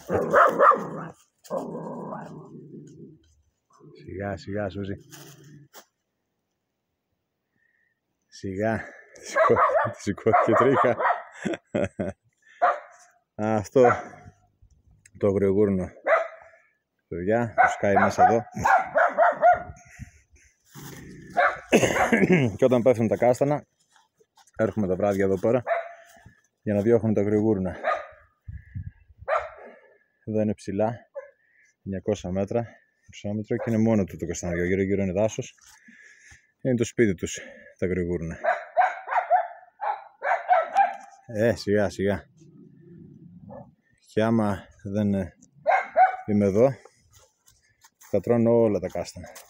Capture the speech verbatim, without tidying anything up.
Σιγά, σιγά, Σούζη. Σιγά. Σηκώθηκε τρίχα. Αυτό το αγριογούρνο, παιδιά, το σκάει μέσα εδώ. Και όταν πέφτουν τα κάστανα, έρχομαι τα βράδια εδώ πέρα για να διώχνουν τα αγριογούρνα. Εδώ είναι ψηλά, εννιακόσια μέτρα υψόμετρο, και είναι μόνο του το κασταναριό. Γύρω γύρω είναι δάσος. Είναι το σπίτι τους τα αγριογούρνα. Ε, σιγά σιγά. Και άμα δεν είμαι εδώ, θα τρώνε όλα τα κάστανα.